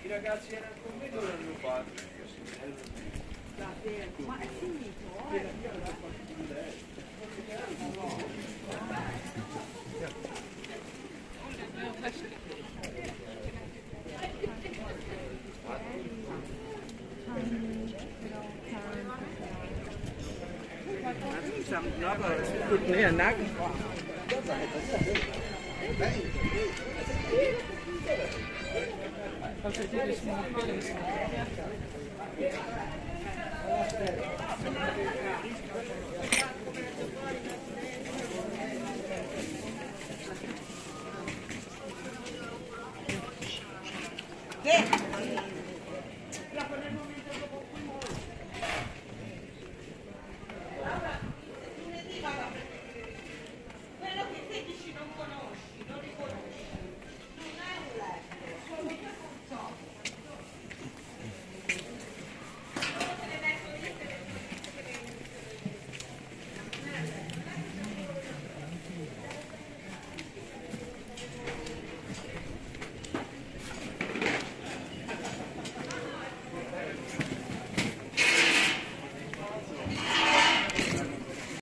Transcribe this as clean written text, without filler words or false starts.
ragazzi erano con me dove hanno fatto? Ma è finito, Nó nghĩa là nát. Không thể đi được